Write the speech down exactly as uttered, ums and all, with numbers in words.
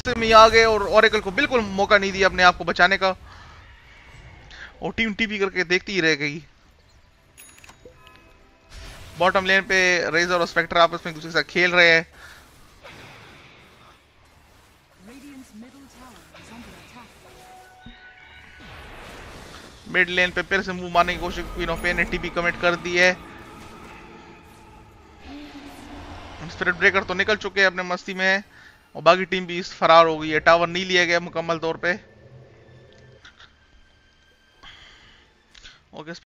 गुस्से में आ गए और ओरेकल को बिल्कुल मौका नहीं दिया अपने आप को बचाने का, और टीम टीपी करके देखती ही रह गई। बॉटम लेन पे रेजर और स्पेक्टर आपस में एक दूसरे के साथ खेल रहे हैं। मिड लेन पे फिर से मूव मारने की कोशिश, क्वीन ऑफ पेन ने टीपी कमिट कर दी है। स्पिरिट ब्रेकर तो निकल चुके हैं अपने मस्ती में और बाकी टीम भी फरार हो गई है। टावर नहीं लिया गया मुकम्मल तौर पे। ओके